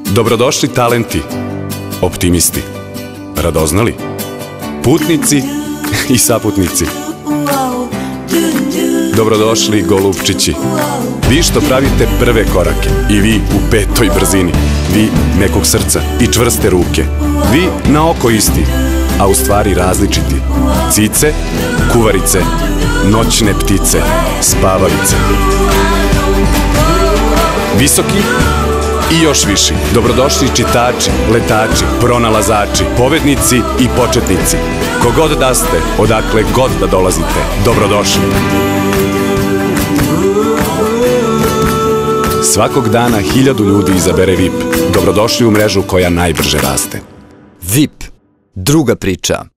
Dobrodošli talenti, optimisti, radoznali, putnici i saputnici. Dobrodošli, golubčići. Vi što pravite prve korake i vi u petoj brzini. Vi nekog srca i čvrste ruke. Vi na oko isti, a u stvari različiti. Cice, kuvarice, noćne ptice, spavalice. Visoki i još viši. Dobrodošli čitači, letači, pronalazači, povednici i početnici. Kogod da ste, odakle god da dolazite, dobrodošli. Svakog dana 1000 ljudi izabere VIP. Dobrodošli u mrežu koja najbrže raste. VIP. Druga priča.